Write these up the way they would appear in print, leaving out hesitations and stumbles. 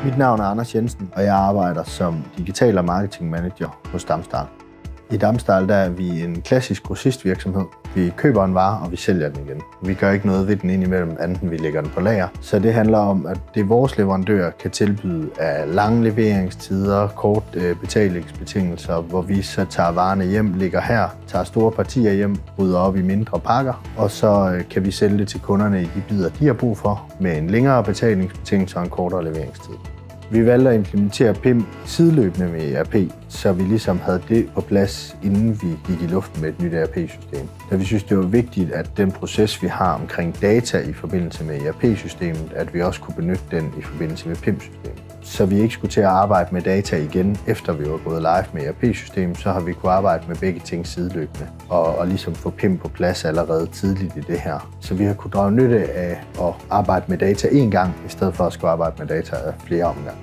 Mit navn er Anders Jensen, og jeg arbejder som digital og marketing manager hos Damstal. I Damstal er vi en klassisk grossistvirksomhed. Vi køber en vare, og vi sælger den igen. Vi gør ikke noget ved den indimellem, andet end vi lægger den på lager. Så det handler om, at det vores leverandører kan tilbyde af lange leveringstider, kort betalingsbetingelser, hvor vi så tager varerne hjem, ligger her, tager store partier hjem, rydder op i mindre pakker, og så kan vi sælge det til kunderne i de bidder, de har brug for, med en længere betalingsbetingelse og en kortere leveringstid. Vi valgte at implementere PIM sideløbende med ERP, så vi ligesom havde det på plads, inden vi gik i luften med et nyt ERP-system. Da vi synes, det var vigtigt, at den proces, vi har omkring data i forbindelse med ERP-systemet, at vi også kunne benytte den i forbindelse med PIM-systemet. Så vi ikke skulle til at arbejde med data igen, efter vi var gået live med ERP-systemet, så har vi kunne arbejde med begge ting sideløbende og ligesom få PIM på plads allerede tidligt i det her. Så vi har kunne drage nytte af at arbejde med data én gang, i stedet for at skulle arbejde med data flere omgange.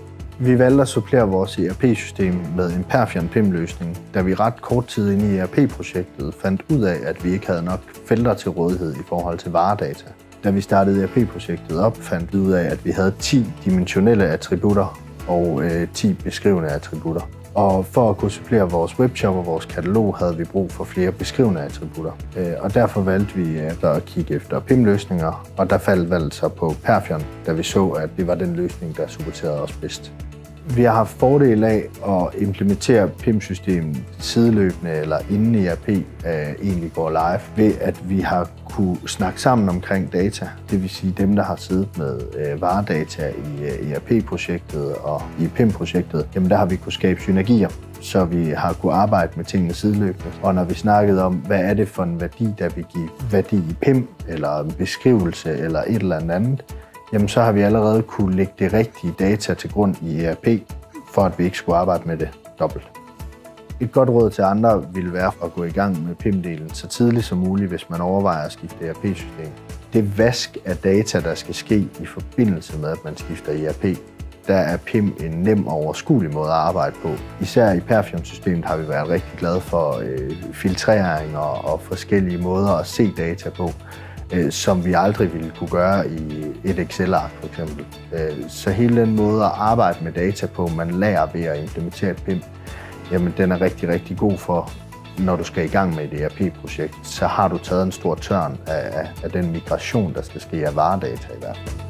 Vi valgte at supplere vores ERP-system med en Perfion PIM-løsning, da vi ret kort tid inde i ERP-projektet fandt ud af, at vi ikke havde nok felter til rådighed i forhold til varedata. Da vi startede ERP-projektet op, fandt vi ud af, at vi havde 10 dimensionelle attributter og 10 beskrivende attributter. Og for at kunne supplere vores webshop og vores katalog, havde vi brug for flere beskrivende attributter. Og derfor valgte vi at kigge efter PIM-løsninger, og der faldt valget så på Perfion, da vi så, at det var den løsning, der supporterede os bedst. Vi har haft fordel af at implementere PIM-systemet sideløbende eller inden ERP egentlig går live, ved at vi har kunne snakke sammen omkring data. Det vil sige dem, der har siddet med varedata i ERP-projektet og i PIM-projektet, jamen der har vi kunne skabe synergier, så vi har kunne arbejde med tingene sideløbende. Og når vi snakkede om, hvad er det for en værdi, der vil give værdi i PIM, eller en beskrivelse eller et eller andet, jamen så har vi allerede kunne lægge det rigtige data til grund i ERP, for at vi ikke skulle arbejde med det dobbelt. Et godt råd til andre ville være at gå i gang med PIM-delen så tidligt som muligt, hvis man overvejer at skifte ERP-system. Det vask af data, der skal ske i forbindelse med, at man skifter ERP, der er PIM en nem og overskuelig måde at arbejde på. Især i Perfion-systemet har vi været rigtig glade for filtrering og forskellige måder at se data på, som vi aldrig ville kunne gøre i et Excel-ark for eksempel. Så hele den måde at arbejde med data på, man lærer ved at implementere et PIM, jamen den er rigtig, rigtig god for, når du skal i gang med et ERP-projekt, så har du taget en stor tørn af den migration, der skal ske af varedata i hvert fald.